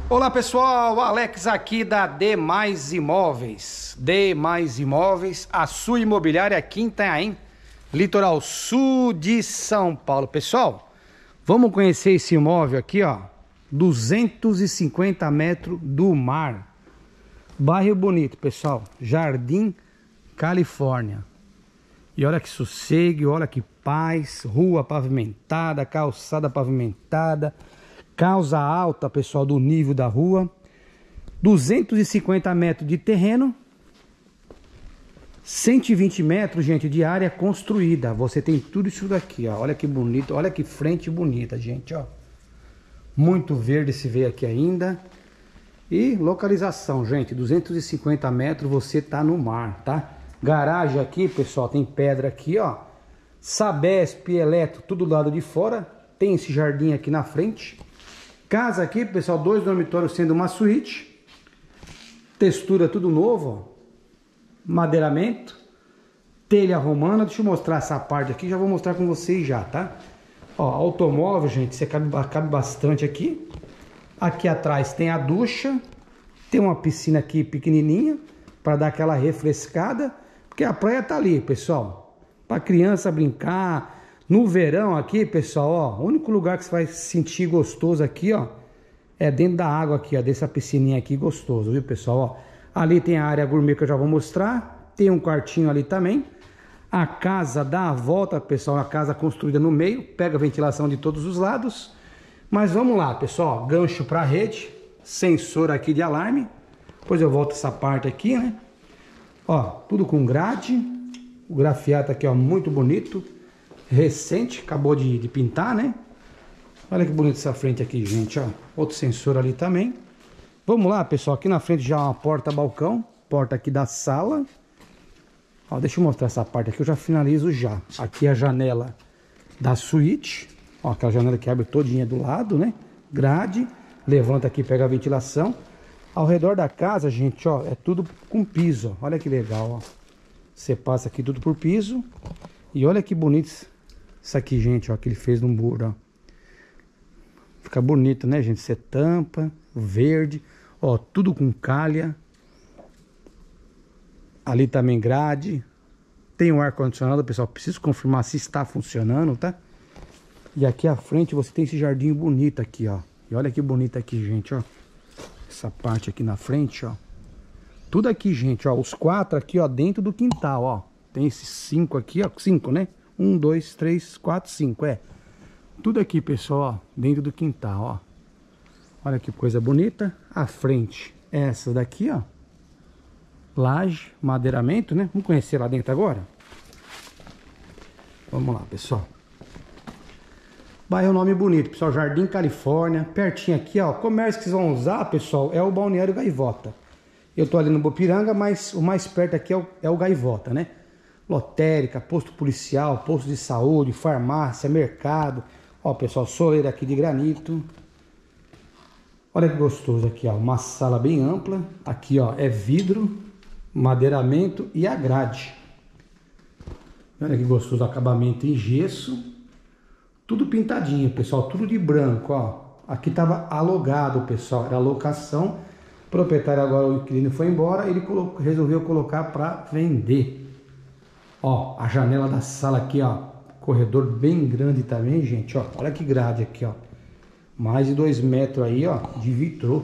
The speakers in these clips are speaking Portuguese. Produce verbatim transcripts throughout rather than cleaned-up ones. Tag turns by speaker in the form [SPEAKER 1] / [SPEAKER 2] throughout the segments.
[SPEAKER 1] Olá pessoal, Alex aqui da Demais Imóveis. Demais Imóveis, a sua imobiliária aqui em Itanhaém, litoral sul de São Paulo. Pessoal, vamos conhecer esse imóvel aqui, ó, duzentos e cinquenta metros do mar. Bairro bonito, pessoal, Jardim Califórnia. E olha que sossego, olha que paz, rua pavimentada, calçada pavimentada. Casa alta, pessoal, do nível da rua. duzentos e cinquenta metros de terreno. cento e vinte metros, gente, de área construída. Você tem tudo isso daqui, ó. Olha que bonito, olha que frente bonita, gente, ó. Muito verde se vê aqui ainda. E localização, gente, duzentos e cinquenta metros, você tá no mar, tá? Garagem aqui, pessoal, tem pedra aqui, ó. Sabesp, Eletro, tudo do lado de fora. Tem esse jardim aqui na frente. Casa aqui, pessoal, dois dormitórios sendo uma suíte. Textura tudo novo, ó. Madeiramento. Telha romana. Deixa eu mostrar essa parte aqui, já vou mostrar com vocês já, tá? Ó, automóvel, gente, você cabe, cabe bastante aqui. Aqui atrás tem a ducha. Tem uma piscina aqui pequenininha para dar aquela refrescada, porque a praia tá ali, pessoal. Para criança brincar. No verão aqui, pessoal, ó, o único lugar que você vai se sentir gostoso aqui, ó, é dentro da água aqui, ó, dessa piscininha aqui, gostoso, viu, pessoal, ó. Ali tem a área gourmet que eu já vou mostrar, tem um quartinho ali também. A casa dá a volta, pessoal, a casa construída no meio, pega ventilação de todos os lados. Mas vamos lá, pessoal, ó, gancho para rede, sensor aqui de alarme. Depois eu volto essa parte aqui, né? Ó, tudo com grade, o grafiato aqui, ó, muito bonito. Recente, acabou de, de pintar, né? Olha que bonito essa frente aqui, gente, ó. Outro sensor ali também. Vamos lá, pessoal. Aqui na frente já uma porta balcão. Porta aqui da sala. Ó, deixa eu mostrar essa parte aqui, eu já finalizo já. Aqui a janela da suíte. Ó, aquela janela que abre todinha do lado, né? Grade. Levanta aqui, pega a ventilação. Ao redor da casa, gente, ó, é tudo com piso, ó. Olha que legal, ó. Você passa aqui tudo por piso. E olha que bonito isso aqui, gente, ó, que ele fez no muro, ó. Fica bonito, né, gente? Você tampa, verde, ó, tudo com calha. Ali também grade. Tem um ar-condicionado, pessoal, preciso confirmar se está funcionando, tá? E aqui à frente você tem esse jardim bonito aqui, ó. E olha que bonito aqui, gente, ó. Essa parte aqui na frente, ó. Tudo aqui, gente, ó, os quatro aqui, ó, dentro do quintal, ó. Tem esses cinco aqui, ó, cinco, né? Um, dois, três, quatro, cinco, é. Tudo aqui, pessoal, ó, dentro do quintal, ó. Olha que coisa bonita. A frente, essa daqui, ó. Laje, madeiramento, né? Vamos conhecer lá dentro agora? Vamos lá, pessoal. Bairro, nome bonito, pessoal. Jardim Califórnia. Pertinho aqui, ó. O comércio que vocês vão usar, pessoal, é o Balneário Gaivota. Eu tô ali no Bopiranga, mas o mais perto aqui é o, é o Gaivota, né? Lotérica, posto policial, posto de saúde, farmácia, mercado. Ó, pessoal, soleira aqui de granito. Olha que gostoso aqui, ó. Uma sala bem ampla. Aqui, ó, é vidro, madeiramento e a grade. Olha que gostoso acabamento em gesso. Tudo pintadinho, pessoal, tudo de branco, ó. Aqui tava alugado, pessoal, era locação. O proprietário agora, o inquilino foi embora, ele colocou, resolveu colocar para vender. Ó, a janela da sala aqui, ó, corredor bem grande também, gente, ó, olha que grade aqui, ó, mais de dois metros aí, ó, de vitrô.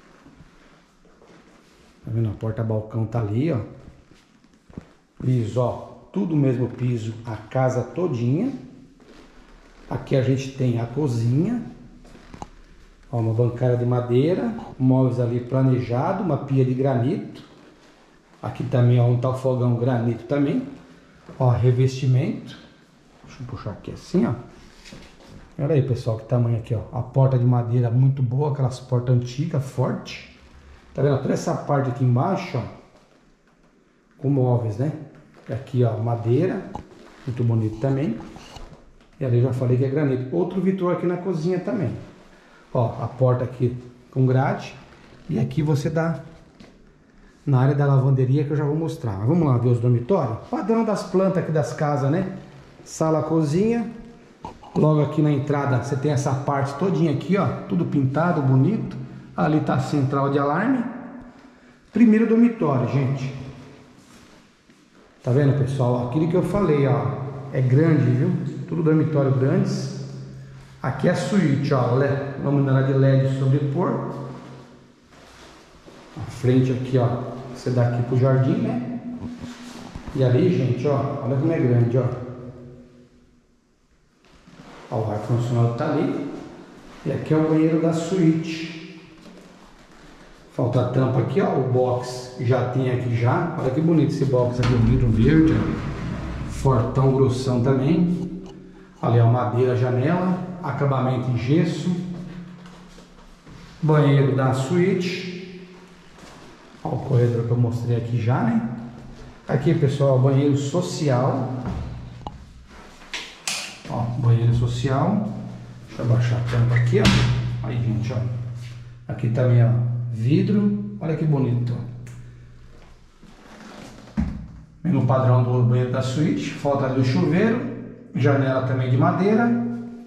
[SPEAKER 1] Tá vendo? A porta balcão tá ali, ó, piso, ó, tudo mesmo piso, a casa todinha. Aqui a gente tem a cozinha, ó, uma bancada de madeira, móveis ali planejado, uma pia de granito. Aqui também, ó, um tal fogão granito também. Ó, revestimento. Deixa eu puxar aqui assim, ó. Olha aí, pessoal, que tamanho aqui, ó. A porta de madeira muito boa, aquelas portas antigas, forte. Tá vendo? Toda essa parte aqui embaixo, ó, com móveis, né? E aqui, ó, madeira, muito bonito também. E ali eu já falei que é granito. Outro vitrô aqui na cozinha também. Ó, a porta aqui com grade. E aqui você dá na área da lavanderia, que eu já vou mostrar. Mas vamos lá ver os dormitórios. Padrão das plantas aqui das casas, né? Sala, cozinha. Logo aqui na entrada você tem essa parte todinha aqui, ó. Tudo pintado, bonito. Ali tá a central de alarme. Primeiro dormitório, gente. Tá vendo, pessoal? Aquilo que eu falei, ó. É grande, viu? Tudo dormitório grandes. Aqui é a suíte, ó. Vamos dar de L E D sobrepor. A frente aqui, ó. Você dá aqui pro jardim, né? E ali, gente, ó. Olha como é grande, ó. Ó, o ar-condicionado tá ali. E aqui é o banheiro da suíte. Falta a tampa aqui, ó. O box já tem aqui já. Olha que bonito esse box aqui, vidro verde, ó. Fortão, grossão também. Ali, ó, madeira, janela. Acabamento em gesso. Banheiro da suíte. Ó, o corredor que eu mostrei aqui já, né? Aqui, pessoal, banheiro social. Ó, banheiro social. Deixa eu abaixar a tampa aqui, ó. Aí, gente, ó. Aqui também, ó. Vidro. Olha que bonito, ó. Mesmo padrão do banheiro da suíte. Falta ali o chuveiro. Janela também de madeira.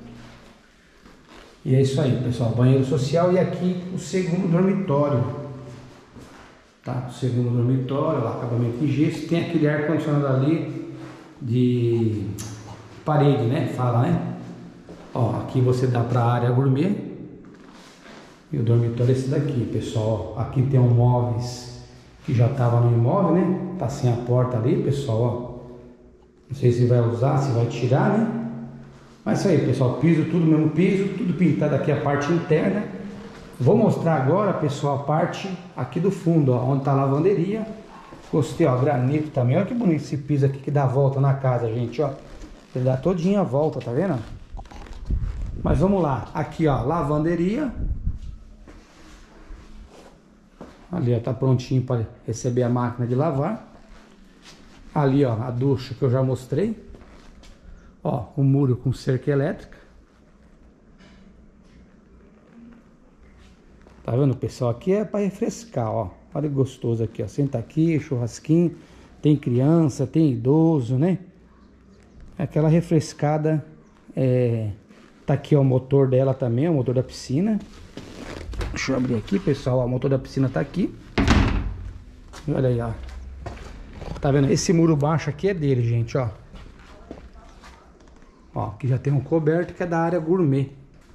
[SPEAKER 1] E é isso aí, pessoal. Banheiro social. E aqui o segundo dormitório. Tá? O segundo dormitório. Lá, acabamento de gesso. Tem aquele ar-condicionado ali de parede, né? Fala, né? Ó, aqui você dá para a área gourmet. E o dormitório é esse daqui, pessoal. Aqui tem um móveis que já tava no imóvel, né? Tá sem a porta ali, pessoal, ó. Não sei se vai usar, se vai tirar, né? Mas isso aí, pessoal. Piso, tudo mesmo piso, tudo pintado aqui a parte interna. Vou mostrar agora, pessoal, a parte aqui do fundo, ó, onde tá a lavanderia. Gostei, ó, granito também. Olha que bonito esse piso aqui que dá a volta na casa, gente, ó. Ele dá todinha a volta, tá vendo? Mas vamos lá. Aqui, ó, lavanderia. Ali, ó, tá prontinho para receber a máquina de lavar. Ali, ó, a ducha que eu já mostrei. Ó, o muro com cerca elétrica. Tá vendo, pessoal? Aqui é para refrescar, ó. Olha que gostoso aqui, ó. Senta aqui, churrasquinho. Tem criança, tem idoso, né? Aquela refrescada. É... Tá aqui, ó, o motor dela também, o motor da piscina. Deixa eu abrir aqui, pessoal. Ó, o motor da piscina tá aqui. E olha aí, ó. Tá vendo? Esse muro baixo aqui é dele, gente, ó. Ó, aqui já tem um coberto que é da área gourmet.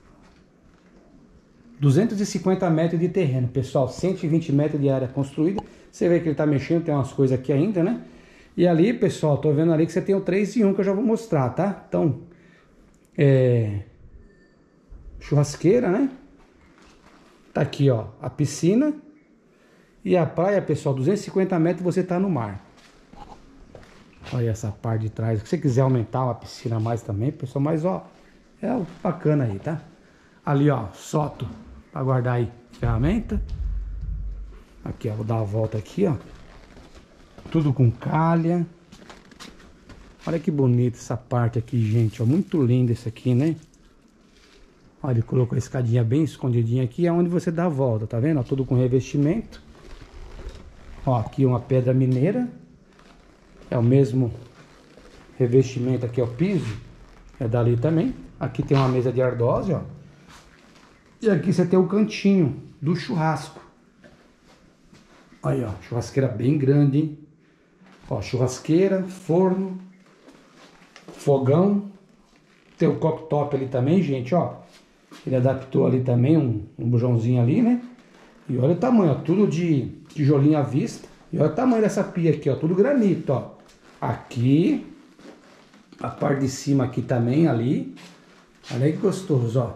[SPEAKER 1] duzentos e cinquenta metros de terreno, pessoal. cento e vinte metros de área construída. Você vê que ele tá mexendo, tem umas coisas aqui ainda, né? E ali, pessoal, tô vendo ali que você tem o três em um que eu já vou mostrar, tá? Então, é... churrasqueira, né? Tá aqui, ó, a piscina. E a praia, pessoal, duzentos e cinquenta metros você tá no mar. Olha essa parte de trás. Se você quiser aumentar uma piscina a mais também, pessoal, mas ó, é bacana aí, tá? Ali, ó, soto para guardar aí ferramenta. Aqui, ó, vou dar a volta aqui, ó. Tudo com calha. Olha que bonito essa parte aqui, gente, ó. Muito lindo esse aqui, né? Olha, ele colocou a escadinha bem escondidinha aqui, é onde você dá a volta, tá vendo? Ó, tudo com revestimento. Ó, aqui uma pedra mineira. É o mesmo revestimento aqui, ó, piso. É dali também. Aqui tem uma mesa de ardósia, ó. E aqui você tem o cantinho do churrasco. Aí, ó, churrasqueira bem grande, hein? Ó, churrasqueira, forno, fogão. Tem o cooktop ali também, gente, ó. Ele adaptou ali também um, um bujãozinho ali, né? E olha o tamanho, ó, tudo de tijolinho à vista. E olha o tamanho dessa pia aqui, ó, tudo granito, ó. Aqui, a parte de cima aqui também, ali. Olha aí que gostoso, ó.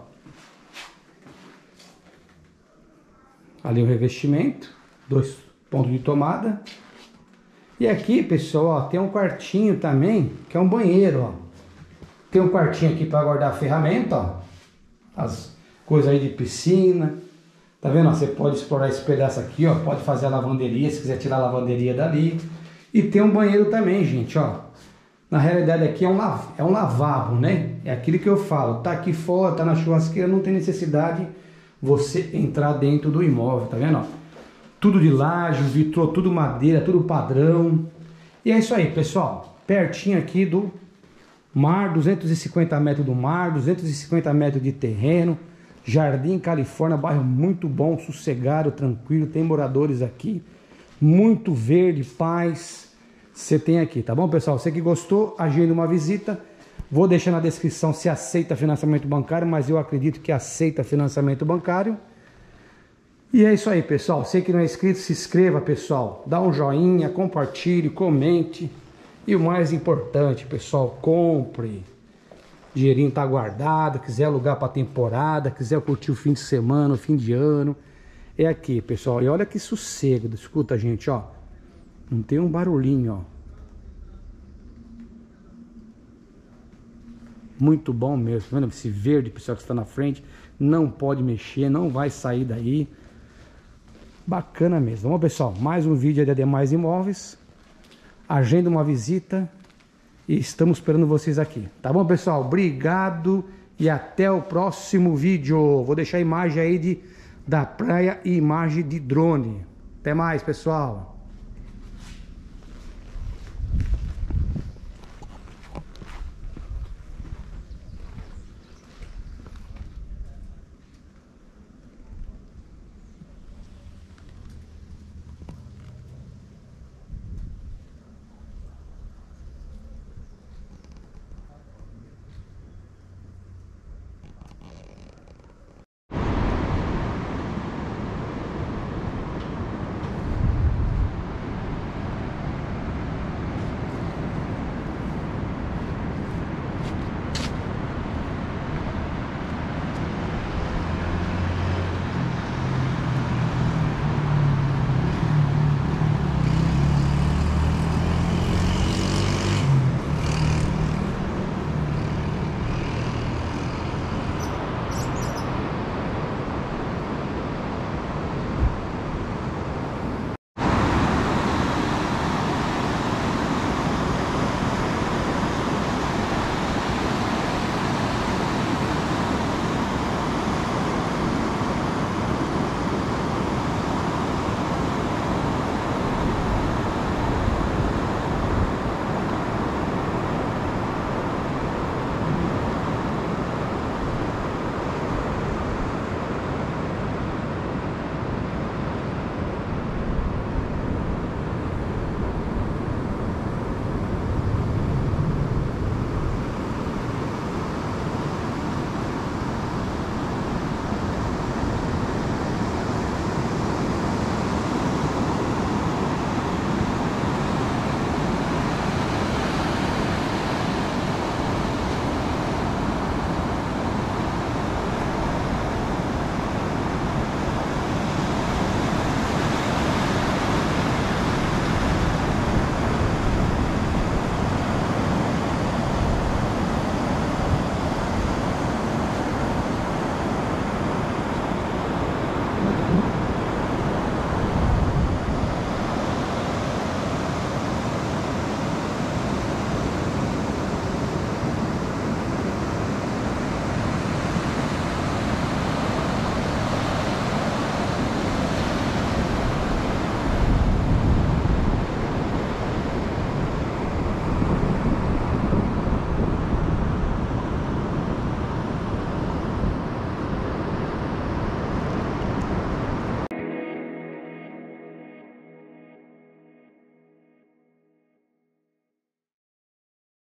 [SPEAKER 1] Ali o revestimento, dois pontos de tomada. E aqui, pessoal, ó, tem um quartinho também, que é um banheiro, ó. Tem um quartinho aqui para guardar a ferramenta, ó. As coisas aí de piscina. Tá vendo? Ó, você pode explorar esse pedaço aqui, ó. Pode fazer a lavanderia, se quiser tirar a lavanderia dali. E tem um banheiro também, gente, ó. Na realidade aqui é um, lav é um lavabo, né? É aquilo que eu falo. Tá aqui fora, tá na churrasqueira, não tem necessidade você entrar dentro do imóvel, tá vendo? Ó? Tudo de laje, vitrô, tudo madeira, tudo padrão. E é isso aí, pessoal. Pertinho aqui do mar, duzentos e cinquenta metros do mar, duzentos e cinquenta metros de terreno. Jardim Califórnia, bairro muito bom, sossegado, tranquilo, tem moradores aqui, muito verde, paz, você tem aqui, tá bom, pessoal? Você que gostou, agenda uma visita, vou deixar na descrição se aceita financiamento bancário, mas eu acredito que aceita financiamento bancário. E é isso aí, pessoal, você que não é inscrito, se inscreva, pessoal, dá um joinha, compartilhe, comente, e o mais importante, pessoal, compre. Dinheirinho tá guardado, quiser alugar para temporada, quiser curtir o fim de semana, o fim de ano, é aqui, pessoal. E olha que sossego, escuta, gente, ó. Não tem um barulhinho, ó. Muito bom mesmo, tá vendo? Esse verde, pessoal, que está na frente, não pode mexer, não vai sair daí. Bacana mesmo. Bom, pessoal, mais um vídeo de Ademais Imóveis. Agenda uma visita. E estamos esperando vocês aqui. Tá bom, pessoal? Obrigado e até o próximo vídeo. Vou deixar a imagem aí de, da praia e imagem de drone. Até mais, pessoal.